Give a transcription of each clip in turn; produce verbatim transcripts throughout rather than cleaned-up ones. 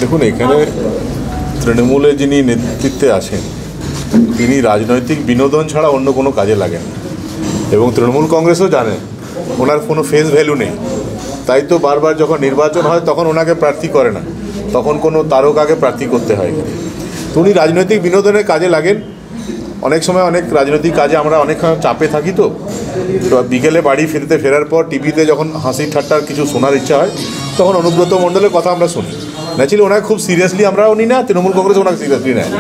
দেখুন, এখানে তৃণমূলে যিনি নেতৃত্বে আছেন তিনি রাজনৈতিক বিনোদন ছাড়া অন্য কোনো কাজে লাগেন এবং তৃণমূল কংগ্রেসও জানে ওনার কোনো ফেস ভ্যালু নেই। তাই তো বারবার যখন নির্বাচন হয় তখন ওনাকে প্রার্থী করে না, তখন কোনো তারকাকে প্রার্থী করতে হয়। তো উনি রাজনৈতিক বিনোদনের কাজে লাগেন। অনেক সময় অনেক রাজনৈতিক কাজে আমরা অনেক চাপে থাকি, তো বিকেলে বাড়ি ফিরতে ফেরার পর টিভিতে যখন হাসি ঠাট্টার কিছু শোনার ইচ্ছা হয় তখন অনুব্রত মণ্ডলের কথা আমরা শুনি। ন্যাচুরালি ওনাকে খুব সিরিয়াসলি আমরাও নিই না, তৃণমূল কংগ্রেস ওনাকে সিরিয়াসলি নেয়।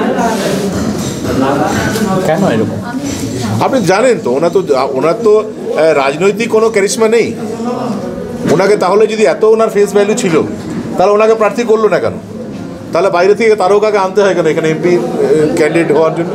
কেন এরকম? আপনি জানেন তো, ওনার তো ওনার তো রাজনৈতিক কোনো ক্যারিশমা নেই ওনাকে। তাহলে যদি এত ওনার ফেস ভ্যালু ছিল তাহলে ওনাকে প্রার্থী করলো না কেন? তাহলে বাইরে থেকে তারকাকে আনতে হয় কেন এখানে এমপি ক্যান্ডিডেট হওয়ার জন্য?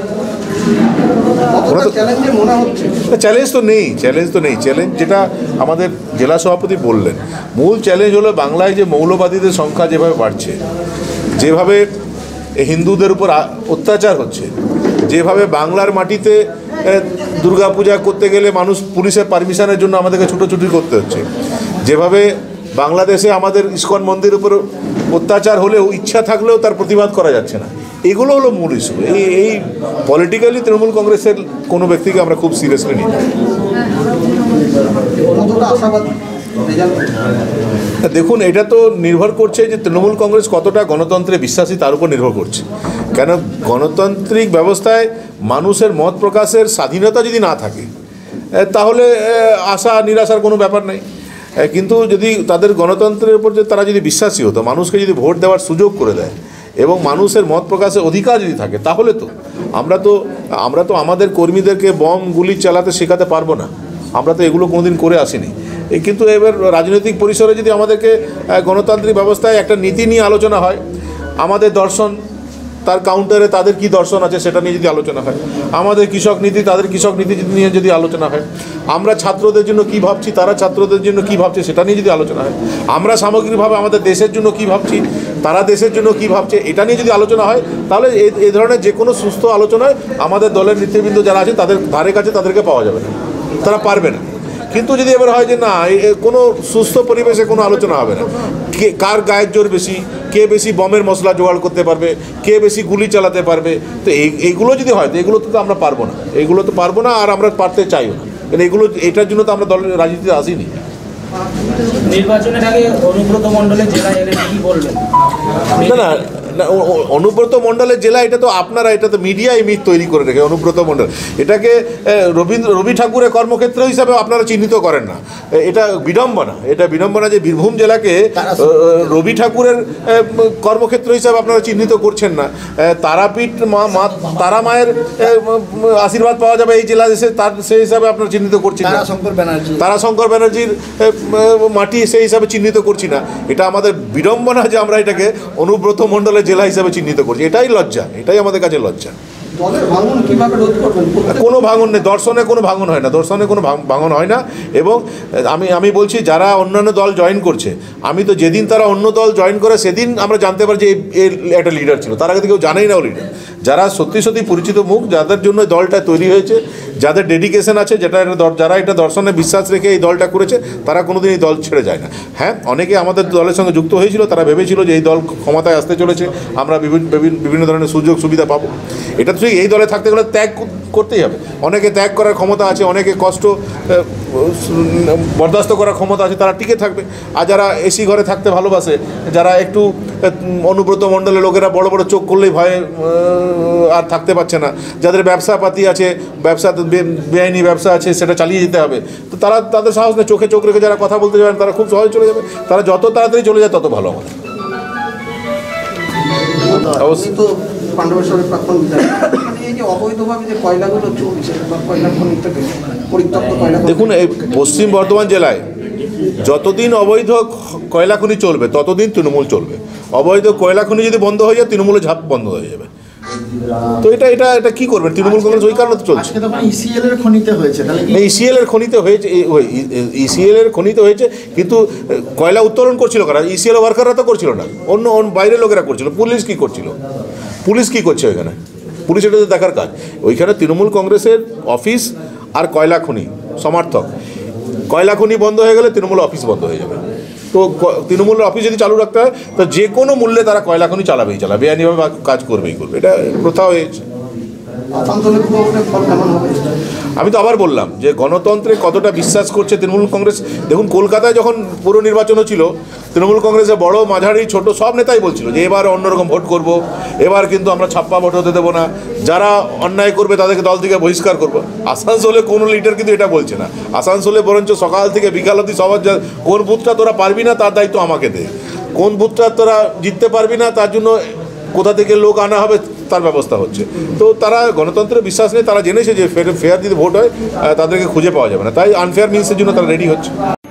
চ্যালেঞ্জ তো নেই, চ্যালেঞ্জ তো নেই। চ্যালেঞ্জ যেটা আমাদের জেলা সভাপতি বললেন, মূল চ্যালেঞ্জ হলো বাংলায় যে মৌলবাদীদের সংখ্যা যেভাবে বাড়ছে, যেভাবে হিন্দুদের উপর অত্যাচার হচ্ছে, যেভাবে বাংলার মাটিতে দুর্গাপূজা করতে গেলে মানুষ পুলিশের পারমিশনের জন্য আমাদেরকে ছুটোছুটি করতে হচ্ছে, যেভাবে বাংলাদেশে আমাদের ইস্কন মন্দিরের উপর অত্যাচার হলেও ইচ্ছা থাকলেও তার প্রতিবাদ করা যাচ্ছে না, এগুলো হলো মূল ইস্যু। এই এই পলিটিক্যালি তৃণমূল কংগ্রেসের কোনো ব্যক্তিকে আমরা খুব সিরিয়াসলি নিই। দেখুন, এটা তো নির্ভর করছে যে তৃণমূল কংগ্রেস কতটা গণতন্ত্রে বিশ্বাসী তার উপর নির্ভর করছে। কেন গণতান্ত্রিক ব্যবস্থায় মানুষের মত প্রকাশের স্বাধীনতা যদি না থাকে তাহলে আশা নিরাশার কোনো ব্যাপার নেই। কিন্তু যদি তাদের গণতন্ত্রের উপর যে তারা যদি বিশ্বাসী হতো, মানুষকে যদি ভোট দেওয়ার সুযোগ করে দেয় এবং মানুষের মত প্রকাশের অধিকার যদি থাকে, তাহলে তো আমরা তো আমরা তো আমাদের কর্মীদেরকে বম গুলি চালাতে শেখাতে পারবো না। আমরা তো এগুলো কোনোদিন করে আসিনি। কিন্তু এবার রাজনৈতিক পরিসরে যদি আমাদেরকে গণতান্ত্রিক ব্যবস্থায় একটা নীতি নিয়ে আলোচনা হয়, আমাদের দর্শন তার কাউন্টারে তাদের কি দর্শন আছে সেটা নিয়ে যদি আলোচনা হয়, আমাদের কৃষক নীতি তাদের কৃষক নীতি নিয়ে যদি আলোচনা হয়, আমরা ছাত্রদের জন্য কি ভাবছি তারা ছাত্রদের জন্য কি ভাবছে সেটা নিয়ে যদি আলোচনা হয়, আমরা সামগ্রিকভাবে আমাদের দেশের জন্য কি ভাবছি তারা দেশের জন্য কি ভাবছে এটা নিয়ে যদি আলোচনা হয়, তাহলে এই ধরনের যে কোনো সুস্থ আলোচনায় আমাদের দলের নেতৃবৃন্দ যারা আছেন তাদের ধারে কাছে তাদেরকে পাওয়া যাবে না, তারা পারবে না। কিন্তু যদি এবার হয় যে না, কোনো সুস্থ পরিবেশে কোনো আলোচনা হবে না, কে কার গায়ের জোর বেশি, কে বেশি বমের মশলা জোগাড় করতে পারবে, কে বেশি গুলি চালাতে পারবে, তো এই এইগুলো যদি হয় তো এগুলো তো আমরা পারবো না, এগুলো তো পারবো না, আর আমরা পারতে চাইও না। কারণ এগুলো এটার জন্য তো আমরা দলের রাজনীতিতে আসিনি। নির্বাচনের আগে অনুব্রত মণ্ডলের জেলায় এলে কি বলবেন? না না না অনুব্রত মণ্ডলের জেলা, এটা তো আপনারা, এটা তো মিডিয়া ইমিট তৈরি করে রেখে অনুব্রত মণ্ডল, এটাকে রবীন্দ্র রবি ঠাকুরের কর্মক্ষেত্র হিসাবে আপনারা চিহ্নিত করেন না। এটা বিড়ম্বনা, এটা বিড়ম্বনা যে বীরভূম জেলাকে রবি ঠাকুরের কর্মক্ষেত্র হিসাবে আপনারা চিহ্নিত করছেন না। তারাপীঠ মা মা তারা মায়ের আশীর্বাদ পাওয়া যাবে এই জেলা দেশে, তার সেই হিসাবে আপনারা চিহ্নিত করছেন না। তারাশঙ্কর ব্যানার্জি তারাশঙ্কর ব্যানার্জির মাটি সেই হিসাবে চিহ্নিত করছি না। এটা আমাদের বিড়ম্বনা যে আমরা এটাকে অনুব্রত মণ্ডলের জেলা হিসাবে চিহ্নিত করছি, এটাই লজ্জা, এটাই আমাদের কাছে লজ্জা। কোনো ভাঙন নেই, দর্শনে কোনো ভাঙন হয় না, দর্শনে কোনো ভাঙন হয় না। এবং আমি আমি বলছি যারা অন্যান্য দল জয়েন করছে, আমি তো যেদিন তারা অন্য দল জয়েন করে সেদিন আমরা জানতে পারি যে এর একটা লিডার ছিল, তার আগে কেউ জানেই না ও লিডার। যারা সত্যি সত্যি পরিচিত মুখ, যাদের জন্য দলটা তৈরি হয়েছে, যাদের ডেডিকেশন আছে, যেটা যারা এটা দর্শনে বিশ্বাস রেখে এই দলটা করেছে, তারা কোনোদিন এই দল ছেড়ে যায় না। হ্যাঁ, অনেকে আমাদের দলের সঙ্গে যুক্ত হয়েছিল, তারা ভেবেছিল যে এই দল ক্ষমতায় আসতে চলেছে, আমরা বিভিন্ন বিভিন্ন ধরনের সুযোগ সুবিধা পাবো। এটা ঠিক, এই দলে থাকতে গেলে ত্যাগ করতেই হবে। অনেকে ত্যাগ করার ক্ষমতা আছে, অনেকে কষ্ট বরদাস্ত করার ক্ষমতা আছে, তারা টিকে থাকবে। আর যারা এসি ঘরে থাকতে ভালোবাসে, যারা একটু অনুব্রত মণ্ডলের লোকেরা বড় বড় চোখ করলেই ভয়ে আর থাকতে পারছে না, যাদের ব্যবসাপাতি আছে, ব্যবসা বেআইনি ব্যবসা আছে, সেটা চালিয়ে যেতে হবে, তো তারা তাদের সাহস নেই, চোখে চোখ রেখে যারা কথা বলতে যাবেন তারা খুব সহজে চলে যাবে। তারা যত তাড়াতাড়ি চলে যায় তত ভালো আমাদের। অবশ্যই তো পাণ্ডবেশ্বরের প্রাক্তন বিধায়ক, এই যে অবৈধভাবে যে কয়লাগুলো চলছে বা কয়লা খনি থেকে পরিত্যক্ত কয়লা, দেখুন এই পশ্চিম বর্ধমান জেলায় যতদিন অবৈধ কয়লা খনি চলবে ততদিন তৃণমূল চলবে। অবৈধ কয়লা খনি যদি বন্ধ হয়ে যায় তৃণমূলের ঝাঁপ বন্ধ হয়ে যাবে। তো এটা এটা এটা কী করবেন তৃণমূল কংগ্রেস? ওই কারণে তো চলছে। ইসিএল এর খনিতে হয়েছে, ইসিএল এর খনিতে হয়েছে, ইসিএল এর খনিতে হয়েছে, কিন্তু কয়লা উত্তোলন করছিল কারা? ইসিএল ওয়ার্কাররা তো করছিল না, অন্য বাইরের লোকেরা করছিল। পুলিশ কী করছিল? পুলিশ কী করছে ওইখানে? পুলিশ এটা তো দেখার কাজ। ওইখানে তৃণমূল কংগ্রেসের অফিস আর কয়লা খনি সমর্থক, কয়লা খনি বন্ধ হয়ে গেলে তৃণমূল অফিস বন্ধ হয়ে যাবে। তো ক- তৃণমূলের অফিস যদি চালু রাখতে হয় তো যে কোনো মূল্যে তারা কয়লা খনি চালাবেই চালাবে, বেআইনিভাবে কাজ করবেই করবে, এটা প্রথা হয়েছে। আসানসোলের পুরো ফল কেমন হবে? আমি তো আবার বললাম যে গণতন্ত্রে কতটা বিশ্বাস করছে তৃণমূল কংগ্রেস। দেখুন কলকাতায় যখন পুরো নির্বাচনও ছিল, তৃণমূল কংগ্রেসের বড় মাঝারি ছোট সব নেতাই বলছিল যে এবার অন্যরকম ভোট করব, এবার কিন্তু আমরা ছাপ্পা ভোট হতে দেবো না, যারা অন্যায় করবে তাদেরকে দল থেকে বহিষ্কার করবো। আসানসোলে কোনো লিডার কিন্তু এটা বলছে না। আসানসোলে বরঞ্চ সকাল থেকে বিকাল অবধি সবার যা কোন বুথটা তোরা পারবি না তার দায়িত্ব আমাকে দে, কোন বুথটা তোরা জিততে পারবি না তার জন্য কোথা থেকে লোক আনা হবে তার ব্যবস্থা হচ্ছে। তো তারা গণতন্ত্রে বিশ্বাস নেই, তারা জেনেছে যে ফেয়ার যদি ভোট হয় আহ, তাদেরকে খুঁজে পাওয়া যাবে না, তাই আনফেয়ার মিন্সের জন্য তারা রেডি হচ্ছে।